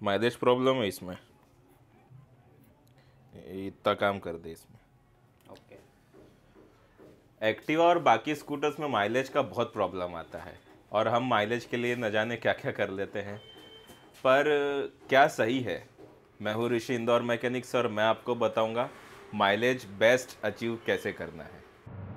Mileage problem है इसमें, इतना काम कर दे इसमें। ओके। एक्टिवा और बाकी स्कूटर्स में माइलेज का बहुत प्रॉब्लम आता है और हम माइलेज के लिए न जाने क्या क्या कर लेते हैं, पर क्या सही है? मैं हूँ ऋषि, इंदौर मैकेनिक्स, और मैं आपको बताऊंगा माइलेज बेस्ट अचीव कैसे करना है।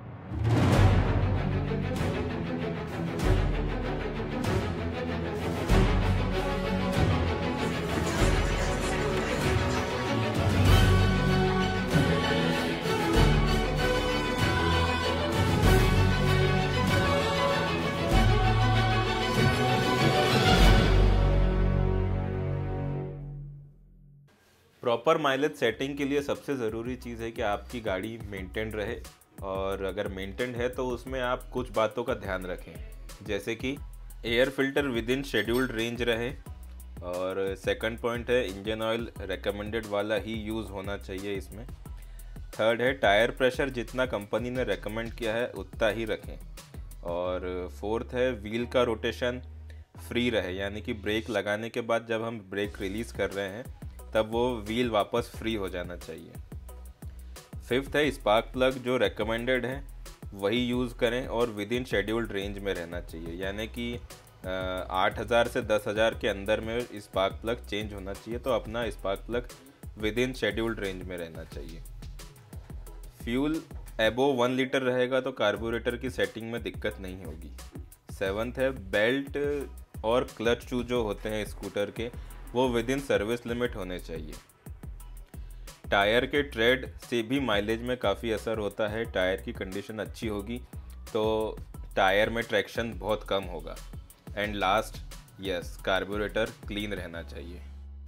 प्रॉपर माइलेज सेटिंग के लिए सबसे ज़रूरी चीज़ है कि आपकी गाड़ी मेंटेन रहे, और अगर मेंटेन है तो उसमें आप कुछ बातों का ध्यान रखें, जैसे कि air filter within scheduled range रहे, और सेकंड पॉइंट है इंजन ऑयल रेकमेंडेड वाला ही यूज़ होना चाहिए इसमें। थर्ड है टायर प्रेशर जितना कंपनी ने रेकमेंड किया है उतना ही रखें, और फोर्थ है व्हील का रोटेशन फ्री रहे, यानी कि ब्रेक लगाने के बाद जब हम ब्रेक रिलीज़ कर रहे हैं तब वो व्हील वापस फ्री हो जाना चाहिए। फिफ्थ है स्पार्क प्लग जो रेकमेंडेड है वही यूज़ करें और विद इन शेड्यूल्ड रेंज में रहना चाहिए, यानी कि 8,000 से 10,000 के अंदर में स्पार्क प्लग चेंज होना चाहिए, तो अपना spark plug within scheduled range में रहना चाहिए। फ्यूल एबोव 1 लीटर रहेगा तो कार्बोरेटर की सेटिंग में दिक्कत नहीं होगी। सेवन्थ है बेल्ट और क्लच शू जो होते हैं स्कूटर के वो विद इन सर्विस लिमिट होने चाहिए। टायर के ट्रेड से भी माइलेज में काफ़ी असर होता है। टायर की कंडीशन अच्छी होगी तो टायर में ट्रैक्शन बहुत कम होगा। And last, yes, carburettor clean रहना चाहिए।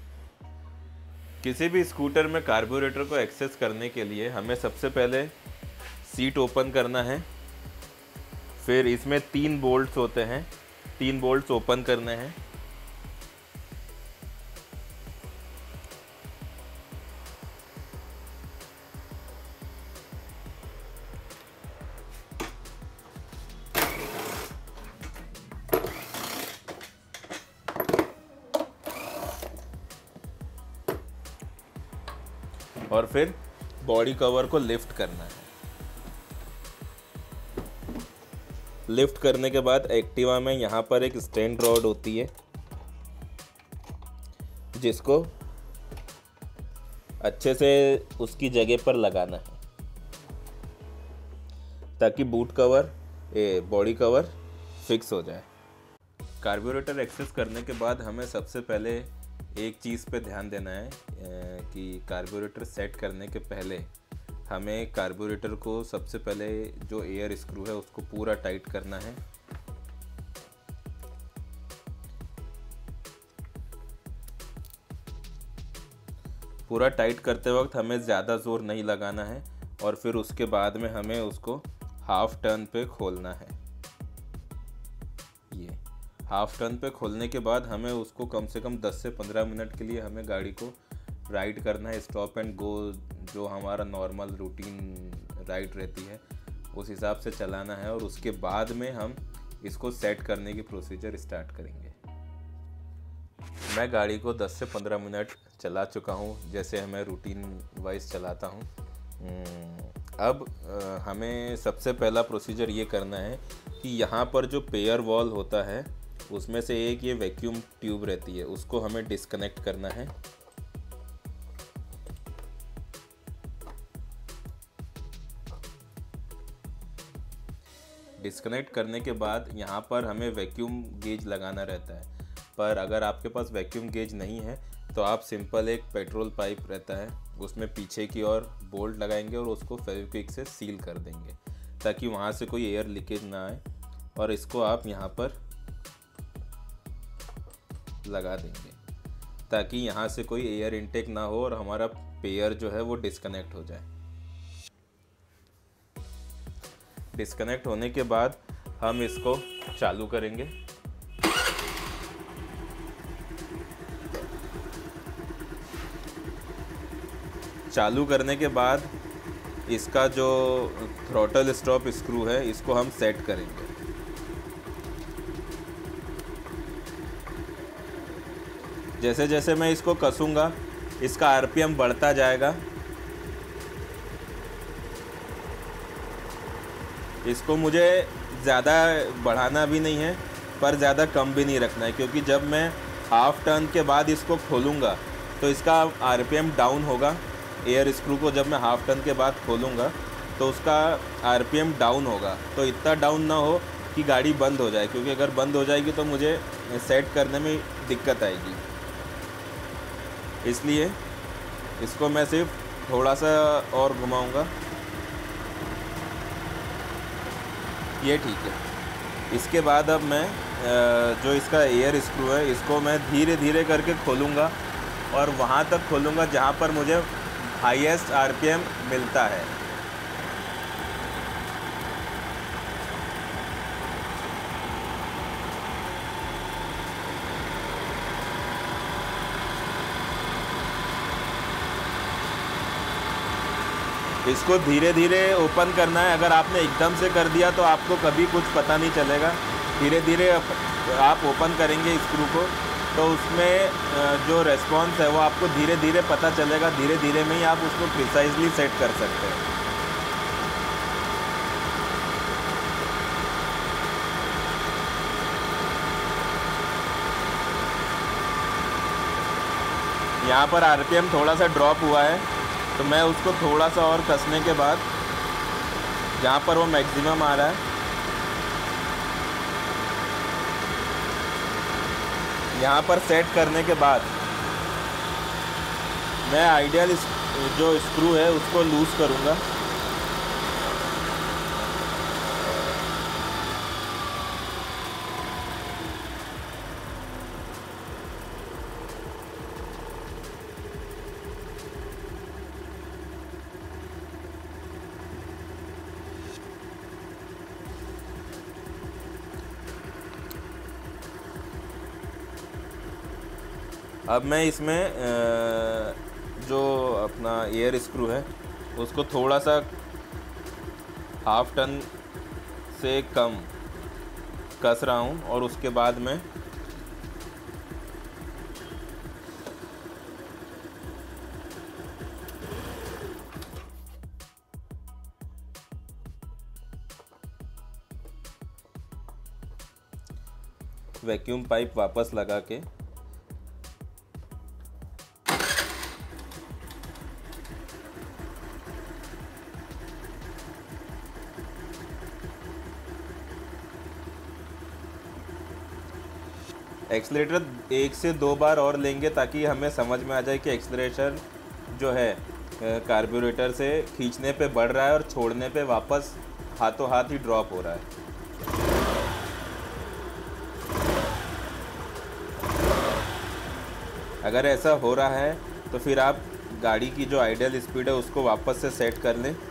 किसी भी स्कूटर में कार्बोरेटर को एक्सेस करने के लिए हमें सबसे पहले सीट ओपन करना है, फिर इसमें 3 बोल्ट्स होते हैं, 3 बोल्ट्स ओपन करने हैं। और फिर बॉडी कवर को लिफ्ट करना है। लिफ्ट करने के बाद एक्टिवा में यहाँ पर एक स्टैंड रॉड होती है जिसको अच्छे से उसकी जगह पर लगाना है ताकि बॉडी कवर फिक्स हो जाए। कार्बोरेटर एक्सेस करने के बाद हमें सबसे पहले एक चीज़ पे ध्यान देना है कि कार्बोरेटर सेट करने के पहले हमें कार्बोरेटर को सबसे पहले जो एयर स्क्रू है उसको पूरा टाइट करना है। पूरा टाइट करते वक्त हमें ज़्यादा ज़ोर नहीं लगाना है और फिर उसके बाद में हमें उसको हाफ टर्न पे खोलना है। ये हाफ टर्न पे खोलने के बाद हमें उसको कम से कम 10 से 15 मिनट के लिए हमें गाड़ी को राइड करना है। स्टॉप एंड गो जो हमारा नॉर्मल रूटीन राइड रहती है उस हिसाब से चलाना है, और उसके बाद में हम इसको सेट करने की प्रोसीजर स्टार्ट करेंगे। मैं गाड़ी को 10 से 15 मिनट चला चुका हूँ, जैसे मैं रूटीन वाइज चलाता हूँ। अब हमें सबसे पहला प्रोसीजर ये करना है कि यहाँ पर जो पेयर वॉल होता है उसमें से एक ये वैक्यूम ट्यूब रहती है, उसको हमें डिस्कनेक्ट करना है। डिस्कनेक्ट करने के बाद यहाँ पर हमें वैक्यूम गेज लगाना रहता है, पर अगर आपके पास वैक्यूम गेज नहीं है तो आप सिंपल एक पेट्रोल पाइप रहता है उसमें पीछे की ओर बोल्ट लगाएंगे और उसको फेविक्विक से सील कर देंगे ताकि वहाँ से कोई एयर लीकेज ना आए, और इसको आप यहाँ पर लगा देंगे ताकि यहाँ से कोई एयर इनटेक ना हो और हमारा पेयर जो है वो डिस्कनेक्ट हो जाए। डिस्कनेक्ट होने के बाद हम इसको चालू करेंगे। चालू करने के बाद इसका जो थ्रॉटल स्टॉप स्क्रू है इसको हम सेट करेंगे। जैसे जैसे मैं इसको कसूँगा इसका आरपीएम बढ़ता जाएगा। इसको मुझे ज़्यादा बढ़ाना भी नहीं है पर ज़्यादा कम भी नहीं रखना है, क्योंकि जब मैं हाफ टर्न के बाद इसको खोलूँगा तो इसका आरपीएम डाउन होगा। एयर स्क्रू को जब मैं हाफ टर्न के बाद खोलूँगा तो उसका आरपीएम डाउन होगा। तो इतना डाउन ना हो कि गाड़ी बंद हो जाए, क्योंकि अगर बंद हो जाएगी तो मुझे सेट करने में दिक्कत आएगी। इसलिए इसको मैं सिर्फ थोड़ा सा और घुमाऊँगा, ये ठीक है। इसके बाद अब मैं जो इसका एयर स्क्रू है इसको मैं धीरे धीरे करके खोलूँगा और वहाँ तक खोलूँगा जहाँ पर मुझे हाईएस्ट आरपीएम मिलता है। इसको धीरे धीरे ओपन करना है। अगर आपने एकदम से कर दिया तो आपको कभी कुछ पता नहीं चलेगा। धीरे धीरे आप ओपन करेंगे स्क्रू को तो उसमें जो रेस्पॉन्स है वो आपको धीरे धीरे पता चलेगा। धीरे धीरे में ही आप उसको प्रिसाइजली सेट कर सकते हैं। यहाँ पर आरपीएम थोड़ा सा ड्रॉप हुआ है तो मैं उसको थोड़ा सा और कसने के बाद जहाँ पर वो मैक्सिमम आ रहा है यहाँ पर सेट करने के बाद मैं आइडियल जो स्क्रू है उसको लूज़ करूँगा। अब मैं इसमें जो अपना एयर स्क्रू है उसको थोड़ा सा हाफ टन से कम कस रहा हूँ और उसके बाद में वैक्यूम पाइप वापस लगा के एक्सीलरेटर 1 से 2 बार और लेंगे ताकि हमें समझ में आ जाए कि एक्सीलरेटर जो है कार्बोरेटर से खींचने पे बढ़ रहा है और छोड़ने पे वापस हाथों हाथ ही ड्रॉप हो रहा है। अगर ऐसा हो रहा है तो फिर आप गाड़ी की जो आइडियल स्पीड है उसको वापस से सेट कर लें।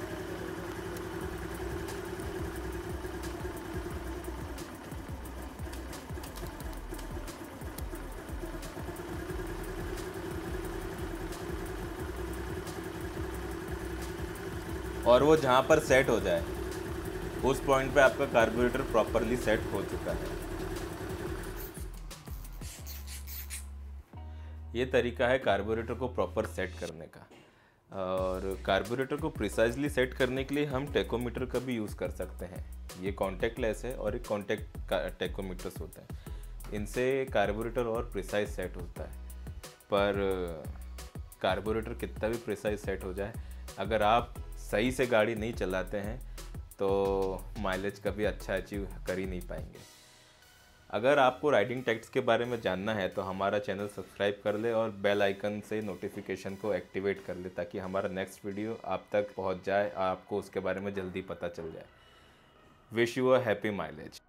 और वो जहाँ पर सेट हो जाए उस पॉइंट पे आपका कार्बोरेटर प्रॉपरली सेट हो चुका है। ये तरीका है कार्बोरेटर को प्रॉपर सेट करने का। और कार्बोरेटर को प्रिसाइजली सेट करने के लिए हम टेकोमीटर का भी यूज़ कर सकते हैं। ये कॉन्टैक्टलेस है और एक कॉन्टैक्ट टेकोमीटर्स होता है। इनसे कार्बोरेटर और प्रिसाइज सेट होता है। पर कार्बोरेटर कितना भी प्रिसाइज सेट हो जाए, अगर आप सही से गाड़ी नहीं चलाते हैं तो माइलेज कभी अच्छा अचीव कर ही नहीं पाएंगे। अगर आपको राइडिंग टैक्स के बारे में जानना है तो हमारा चैनल सब्सक्राइब कर ले और बेल आइकन से नोटिफिकेशन को एक्टिवेट कर ले ताकि हमारा नेक्स्ट वीडियो आप तक पहुंच जाए, आपको उसके बारे में जल्दी पता चल जाए। Wish you a happy mileage.